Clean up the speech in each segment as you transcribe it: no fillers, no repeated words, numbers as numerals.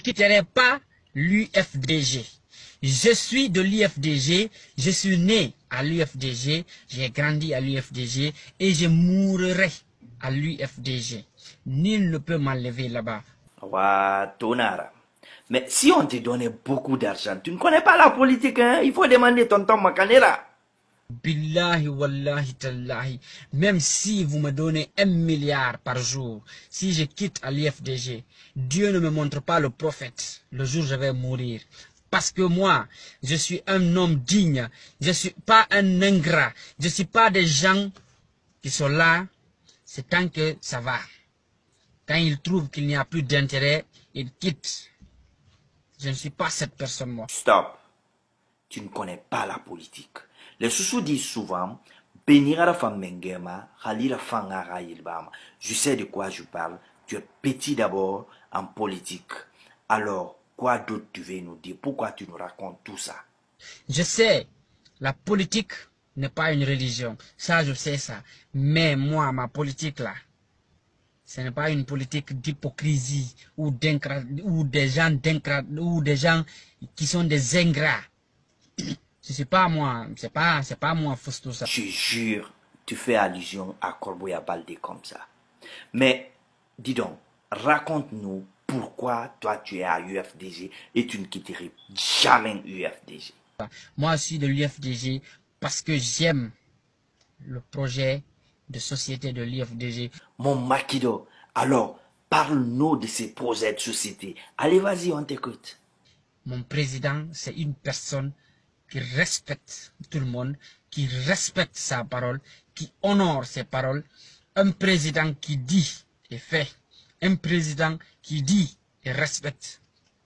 quitterai pas l'UFDG. Je suis de l'UFDG, je suis né à l'UFDG, j'ai grandi à l'UFDG et je mourrai à l'UFDG. Nul ne peut m'enlever là-bas. Wa Tonara. Mais si on te donnait beaucoup d'argent, tu ne connais pas la politique, hein? Il faut demander tonton Makanera. Billahi wallahi tallahi, même si vous me donnez 1 milliard par jour, si je quitte à l'UFDG, Dieu ne me montre pas le prophète, le jour où je vais mourir. Parce que moi, je suis un homme digne, je ne suis pas un ingrat, je ne suis pas des gens qui sont là, c'est tant que ça va. Quand ils trouvent qu'il n'y a plus d'intérêt, ils quittent. Je ne suis pas cette personne, moi. Stop. Tu ne connais pas la politique. Les sous disent souvent, Benira Famengema, Khalila Fangara Yilbama. Je sais de quoi je parle. Tu es petit d'abord en politique. Alors, quoi d'autre tu veux nous dire? Pourquoi tu nous racontes tout ça? Je sais, la politique n'est pas une religion. Ça, je sais ça. Mais moi, ma politique là, ce n'est pas une politique d'hypocrisie ou des gens qui sont des ingrats. Ce n'est pas moi, c'est pas moi, tout ça. Je jure, tu fais allusion à Corboya Baldé comme ça. Mais, dis donc, raconte-nous pourquoi toi tu es à UFDG et tu ne quitterais jamais UFDG. Moi, je suis de l'UFDG parce que j'aime le projet de société de l'UFDG. Mon Makido, alors, parle-nous de ces projets de société. Allez, vas-y, on t'écoute. Mon président, c'est une personne qui respecte tout le monde, qui respecte sa parole, qui honore ses paroles. Un président qui dit et fait. Un président qui dit et respecte.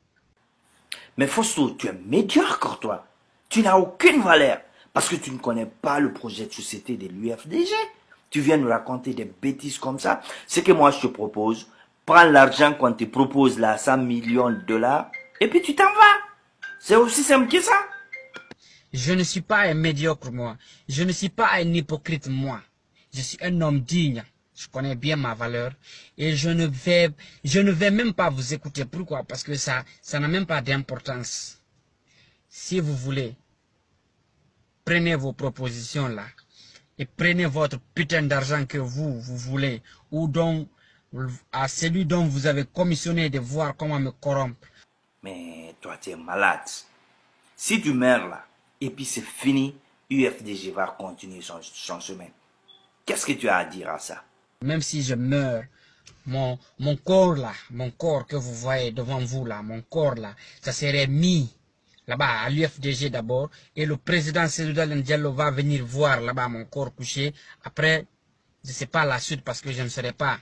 Mais Fausto, tu es médiocre, toi. Tu n'as aucune valeur parce que tu ne connais pas le projet de société de l'UFDG. Tu viens nous raconter des bêtises comme ça. Ce que moi je te propose, prends l'argent qu'on te propose là, 100 millions de dollars, et puis tu t'en vas. C'est aussi simple que ça. Je ne suis pas un médiocre, moi. Je ne suis pas un hypocrite, moi. Je suis un homme digne. Je connais bien ma valeur. Et je ne vais même pas vous écouter. Pourquoi? Parce que ça n'a même pas d'importance. Si vous voulez, prenez vos propositions là. Et prenez votre putain d'argent que vous voulez. Ou donc, à celui dont vous avez commissionné de voir comment me corrompre. Mais toi, tu es malade. Si tu meurs là, et puis c'est fini, UFDG va continuer son chemin. Qu'est-ce que tu as à dire à ça? Même si je meurs, mon corps là, mon corps que vous voyez devant vous là, mon corps là, ça serait mis là-bas à l'UFDG d'abord, et le président Seydou Diallo va venir voir là-bas mon corps couché. Après, je ne sais pas la suite parce que je ne serai pas.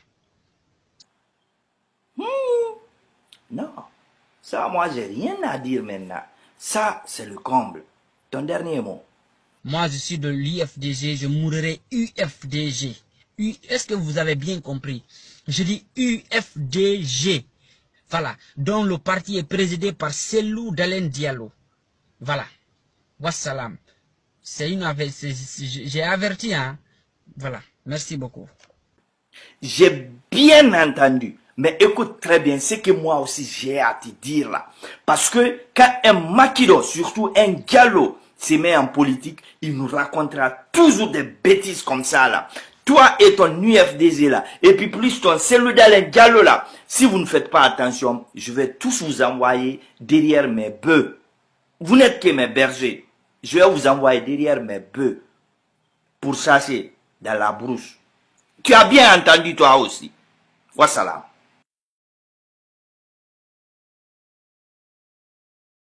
Non, ça moi j'ai rien à dire maintenant. Ça c'est le comble. Ton dernier mot. Moi je suis de l'UFDG, je mourrai UFDG. Est-ce que vous avez bien compris? Je dis UFDG. Voilà. Donc le parti est présidé par Cellou Dalein Diallo. Voilà. Wassalam. C'est une j'ai averti, hein. Voilà. Merci beaucoup. J'ai bien entendu. Mais écoute très bien ce que moi aussi j'ai à te dire là. Parce que quand un Makido, surtout un Gallo, se met en politique, il nous racontera toujours des bêtises comme ça là. Toi et ton UFDG là, et puis plus ton Cellou Dalein Diallo là, si vous ne faites pas attention, je vais tous vous envoyer derrière mes bœufs. Vous n'êtes que mes bergers. Je vais vous envoyer derrière mes bœufs pour chasser dans la brousse. Tu as bien entendu toi aussi. Wassalam.